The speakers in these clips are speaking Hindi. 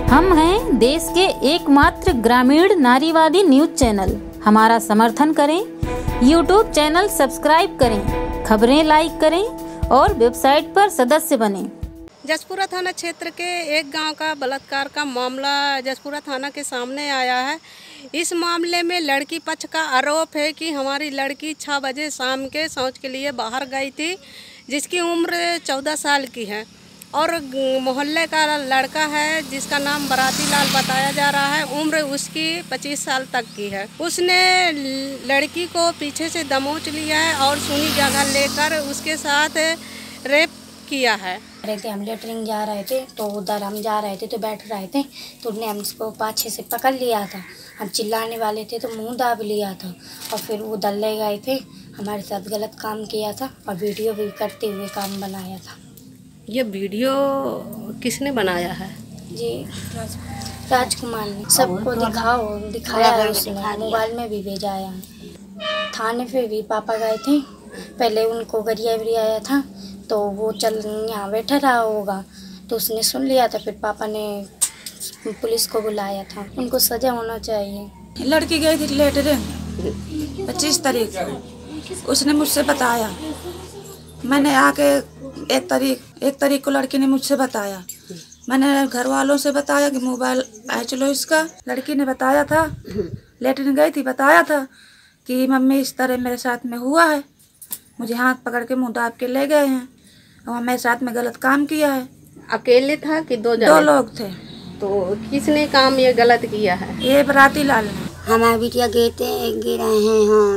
हम हैं देश के एकमात्र ग्रामीण नारीवादी न्यूज चैनल। हमारा समर्थन करें, यूट्यूब चैनल सब्सक्राइब करें, खबरें लाइक करें और वेबसाइट पर सदस्य बनें। जसपुरा थाना क्षेत्र के एक गांव का बलात्कार का मामला जसपुरा थाना के सामने आया है। इस मामले में लड़की पक्ष का आरोप है कि हमारी लड़की 6 बजे शाम के शौच के लिए बाहर गई थी, जिसकी उम्र 14 साल की है और मोहल्ले का लड़का है जिसका नाम बराती लाल बताया जा रहा है। उम्र उसकी 25 साल तक की है। उसने लड़की को पीछे से दबोच लिया है और सुनी जगह लेकर उसके साथ रेप किया है। हम लेटरिंग जा रहे थे तो उधर हम जा रहे थे तो बैठ रहे थे तो उसने हमको पाछे से पकड़ लिया था। हम चिल्लाने वाले थे तो मुंह दाब लिया था और फिर वो दल्ले गए थे, हमारे साथ गलत काम किया था और वीडियो भी करते हुए काम बनाया था। ये वीडियो किसने बनाया है? जी राजकुमार ने सबको दिखाया है, उसने मोबाइल में भी भेजाया है। थाने पे भी पापा गए थे, पहले उनको गरिया आया था तो वो चल यहाँ बैठा रहा होगा तो उसने सुन लिया था, फिर पापा ने पुलिस को बुलाया था। उनको सजा होना चाहिए। लड़की गई थी लेटरिंग 25 तारीख को, उसने मुझसे बताया, मैंने आके एक तारीख को लड़की ने मुझसे बताया, मैंने घर वालों से बताया कि मोबाइल चलो इसका। लड़की ने बताया था, लेटरिंग गई थी, बताया था कि मम्मी इस तरह मेरे साथ में हुआ है, मुझे हाथ पकड़ के मुँह दाब के ले गए हैं और मेरे साथ में गलत काम किया है। अकेले था कि दो लोग थे। तो किसने काम ये गलत किया है? ये बराती लाल ने। हमारी बिटिया गिर रहे हैं, हाँ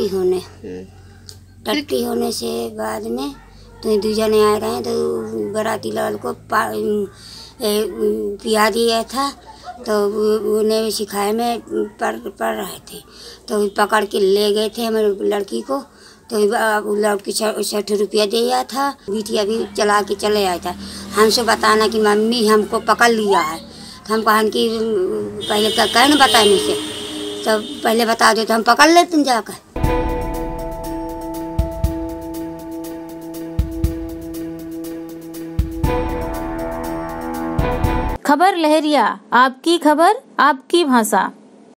टट्टी होने से बाद में तो 2 जने आए रहे तो बराती लाल को पिया दिया था तो उन्हें सिखाए में पढ़ रहे थे तो पकड़ के ले गए थे हमारे लड़की को। तो लौट के 60 रुपया दिया था। बिटिया भी चला के चले आया था। हमसे बताना कि मम्मी हमको पकड़ लिया है, तो हम कहन कि पहले कह न बताने से, तो पहले बता दो तो हम पकड़ लेते जाकर। खबर लहरिया, आपकी खबर आपकी भाषा।